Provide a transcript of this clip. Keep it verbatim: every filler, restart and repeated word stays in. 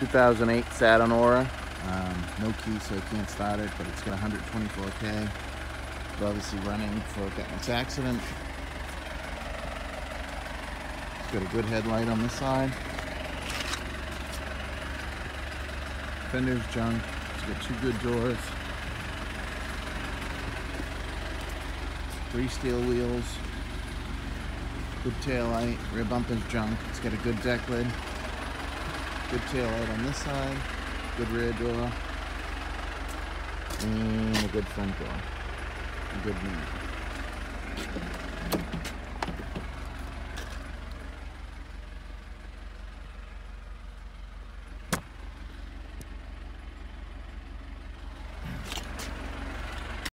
two thousand eight Saturn Aura. Um, no key, so I can't start it, but it's got one hundred twenty-four K. It's obviously running before it got in its accident. It's got a good headlight on this side. Fender's junk. It's got two good doors. Three steel wheels. Good tail light. Rear bumper's junk. It's got a good deck lid. Good tail light on this side. Good rear door. And a good front door. A good mirror.